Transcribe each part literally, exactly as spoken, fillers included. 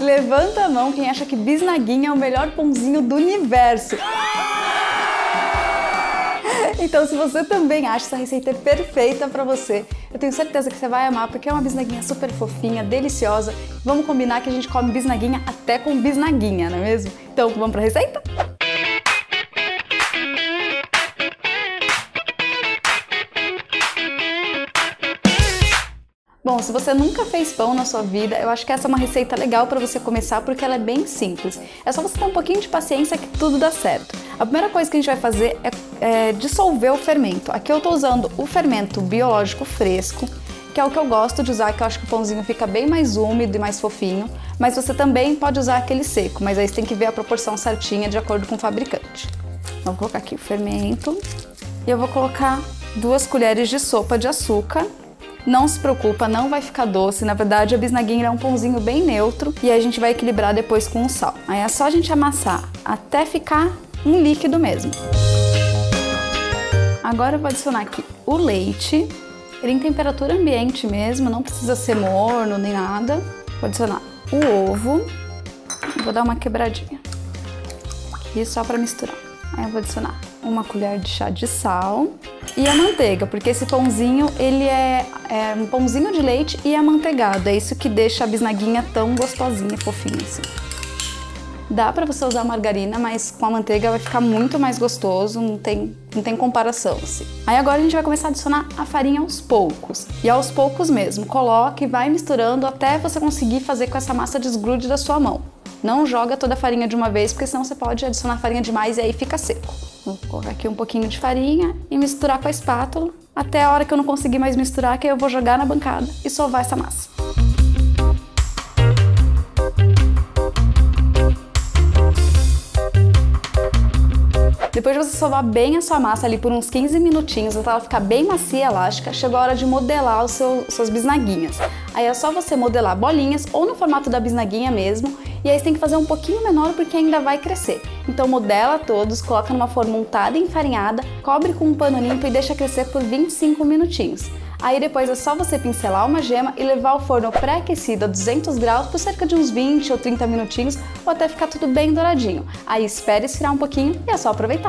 Levanta a mão quem acha que bisnaguinha é o melhor pãozinho do universo. Então, se você também acha essa receita perfeita pra você, eu tenho certeza que você vai amar, porque é uma bisnaguinha super fofinha, deliciosa. Vamos combinar que a gente come bisnaguinha até com bisnaguinha, não é mesmo? Então, vamos pra receita? Bom, se você nunca fez pão na sua vida, eu acho que essa é uma receita legal para você começar porque ela é bem simples. É só você ter um pouquinho de paciência que tudo dá certo. A primeira coisa que a gente vai fazer é, é dissolver o fermento. Aqui eu tô usando o fermento biológico fresco, que é o que eu gosto de usar, que eu acho que o pãozinho fica bem mais úmido e mais fofinho. Mas você também pode usar aquele seco, mas aí você tem que ver a proporção certinha de acordo com o fabricante. Então, vou colocar aqui o fermento e eu vou colocar duas colheres de sopa de açúcar. Não se preocupa, não vai ficar doce, na verdade a bisnaguinha é um pãozinho bem neutro e a gente vai equilibrar depois com o sal. Aí é só a gente amassar até ficar um líquido mesmo. Agora eu vou adicionar aqui o leite, ele em temperatura ambiente mesmo, não precisa ser morno nem nada. Vou adicionar o ovo, vou dar uma quebradinha aqui só para misturar. Aí eu vou adicionar uma colher de chá de sal e a manteiga, porque esse pãozinho ele é, é um pãozinho de leite e amanteigado, é isso que deixa a bisnaguinha tão gostosinha, fofinha assim. Dá pra você usar margarina, mas com a manteiga vai ficar muito mais gostoso, não tem, não tem comparação assim. Aí agora a gente vai começar a adicionar a farinha aos poucos, e aos poucos mesmo, coloque e vai misturando até você conseguir fazer com que essa massa desgrude da sua mão. Não joga toda a farinha de uma vez, porque senão você pode adicionar farinha demais e aí fica seco. Vou colocar aqui um pouquinho de farinha e misturar com a espátula até a hora que eu não conseguir mais misturar, que aí eu vou jogar na bancada e sovar essa massa. Depois de você sovar bem a sua massa ali por uns quinze minutinhos, até ela ficar bem macia e elástica, chegou a hora de modelar os seus, suas bisnaguinhas. Aí é só você modelar bolinhas ou no formato da bisnaguinha mesmo, e aí você tem que fazer um pouquinho menor porque ainda vai crescer. Então modela todos, coloca numa forma untada e enfarinhada, cobre com um pano limpo e deixa crescer por vinte e cinco minutinhos. Aí depois é só você pincelar uma gema e levar ao forno pré-aquecido a duzentos graus por cerca de uns vinte ou trinta minutinhos ou até ficar tudo bem douradinho. Aí espere esfriar um pouquinho e é só aproveitar.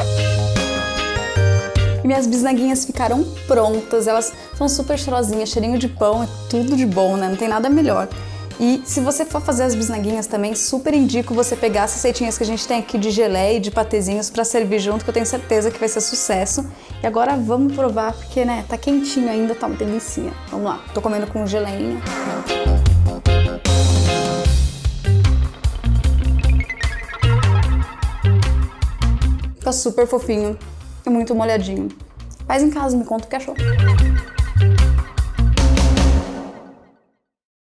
E minhas bisnaguinhas ficaram prontas, elas são super cheirosinhas, cheirinho de pão, é tudo de bom, né? Não tem nada melhor. E se você for fazer as bisnaguinhas também, super indico você pegar as receitinhas que a gente tem aqui de geleia e de patezinhos pra servir junto, que eu tenho certeza que vai ser sucesso. E agora vamos provar, porque né, tá quentinho ainda, tá uma delicinha. Vamos lá, tô comendo com geleinha. Tá super fofinho e muito molhadinho. Faz em casa, me conta o que achou.